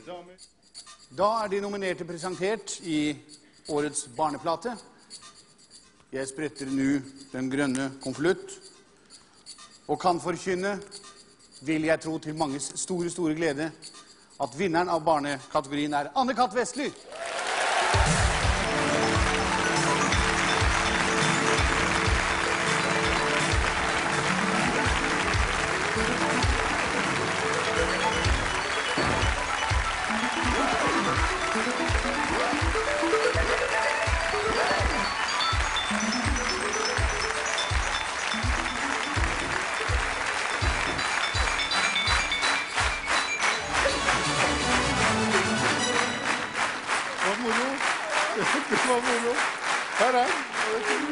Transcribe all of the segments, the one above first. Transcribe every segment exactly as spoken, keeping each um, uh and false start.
Da er de nominerte presentert i årets barneplate. Jeg spretter nå den grønne konvolutt, og kan forkynne, vil jeg tro til manges store, store glede, at vinneren av barnekategorien er Anne-Kat. Vestly. Det var moro. Her er den.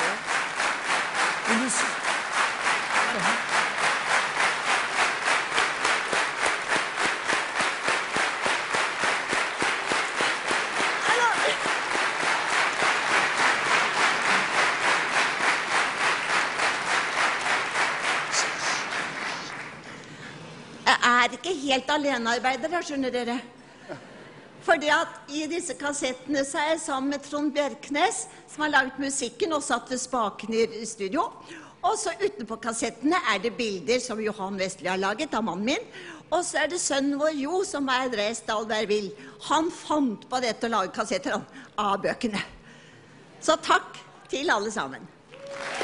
Jeg er ikke helt alenearbeider, skjønner dere. Fordi at i disse kassettene så er jeg sammen med Trond Bjerknes, som har laget musikken og satt ved spaken i studio. Og så utenpå kassettene er det bilder som Johan Vestly har laget av mannen min. Og så er det sønnen vår Jo, som er Andreas Dahlberg Vill. Han fant på dette å lage kassetter av bøkene. Så takk til alle sammen.